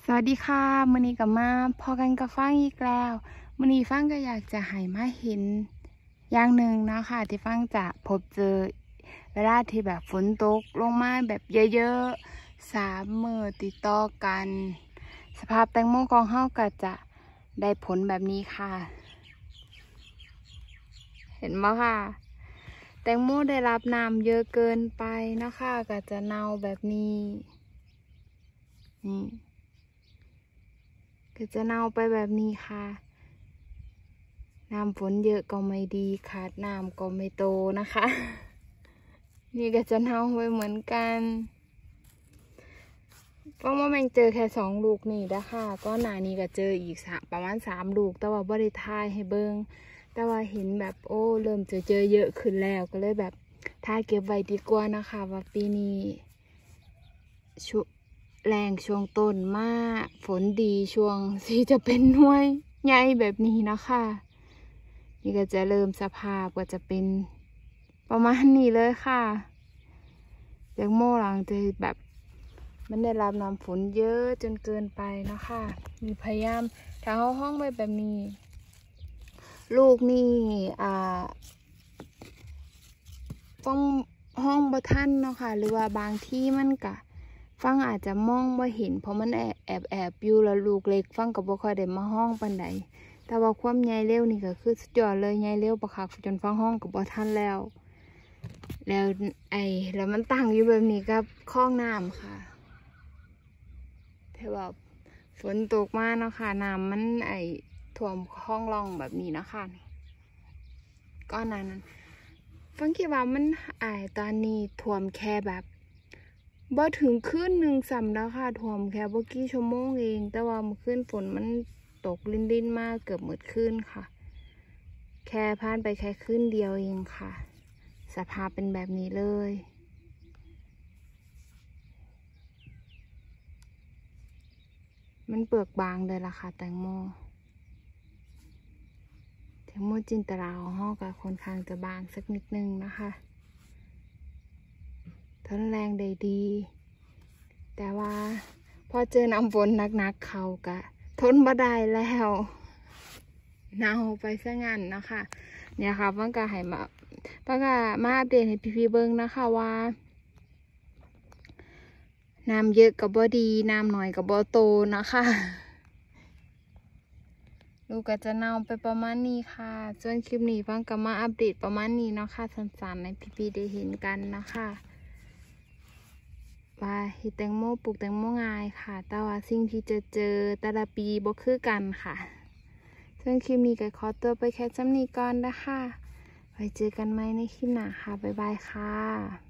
สวัสดีค่ะมื้อนี้กับมาพอกันกับฟังอีกแล้วมื้อนี้ฟังก็อยากจะให้มาเห็นอย่างหนึ่งนะคะที่ฟังจะพบเจอเวลาที่แบบฝนตกลงมาแบบเยอะๆ3 มื้อติดต่อกัน สภาพแตงโมของเฮาก็จะได้ผลแบบนี้ค่ะ เห็นไหมค่ะแตงโมได้รับน้ำเยอะเกินไปนะคะก็จะเน่าแบบนี้นี่ก็จะเน่าไปแบบนี้ค่ะน้ำฝนเยอะก็ไม่ดีขาดน้ำก็ไม่โตนะคะ นี่ก็จะเน่าไปเหมือนกันเพราะว่ามันเจอแค่2 ลูกนี่นะคะก็หน้านี้ก็เจออีกประมาณ3 ลูกแต่ว่าบ่ได้ถ่ายให้เบิ่งแต่ว่าเห็นแบบโอ้เริ่มเจอเยอะขึ้นแล้วก็เลยแบบถ่ายเก็บไว้ดีกว่านะคะว่าปีนี้แรงช่วงต้นมากฝนดีช่วงที่จะเป็นหน่วยใหญ่แบบนี้นะคะนี่ก็จะเริ่มสภาพก็จะเป็นประมาณนี้เลยค่ะแตงโมหลังจะแบบมันได้รับน้ำฝนเยอะจนเกินไปนะคะมีพยายามถ้าเอาห้องไว้แบบนี้ลูกนี่ฟ้องห้องบ่ทันเนาะค่ะหรือว่าบางที่มันกะฟังอาจจะมองบ่เห็นเพราะมันแอบอยู่แล้วลูกเล็กฟังกับบ่ค่อยได้มาห้องปานใดแต่ว่าความใหญ่เร็วนี่ก็คือสุดยอดเลยใหญ่เร็วประคักจนฟังห้องกับบ่ทันแล้วแล้วมันตั้งอยู่แบบนี้กับคลองน้ำค่ะแต่ว่าฝนตกมาเนาะค่ะน้ำมันท่วมคลองร่องแบบนี้นะคะก็นั้นฟังคิดว่ามันตอนนี้ท่วมแค่แบบบ่ถึงคืนหนึ่งซ้ำแล้วค่ะท่วมแค่บ่กี่ชั่วโมงเองแต่ว่าเมื่อคืนฝนมันตกลิ้นมากเกือบหมดคืนค่ะแค่ผ่านไปแค่คืนเดียวเองค่ะสภาพเป็นแบบนี้เลยมันเปลือกบางเลยล่ะค่ะแตงโมจินตราของห่อก็ค่อนข้างจะบางสักนิดนึงนะคะทนแรงได้ดีแต่ว่าพอเจอน้ำฝนหนักๆเขากะทนบ่ได้แล้วเน่าไปซะงั้นนะคะเนี่ยค่ะเพิ่งก็ให้มาอัปเดตให้พี่ๆเบิ่งนะคะว่าน้ำเยอะกับบ่ดีน้ำหน่อยกับบ่โตนะคะลูกก็จะเน่าไปประมาณนี้ค่ะส่วนคลิปนี้เพิ่งก็มาอัปเดตประมาณนี้เนาะค่ะสั้นๆให้พี่ๆได้เห็นกันนะคะว่าเฮ็ดแตงโมปลูกแตงโมง่ายค่ะแต่ว่าสิ่งที่เจอแต่ละปีบ่คือกันค่ะซึ่งคลิปนี้ก็ขอตัวไปแค่ซ้ำนี้ก่อนนะคะไว้เจอกันใหม่ในคลิปหน้าค่ะบ๊ายบายค่ะ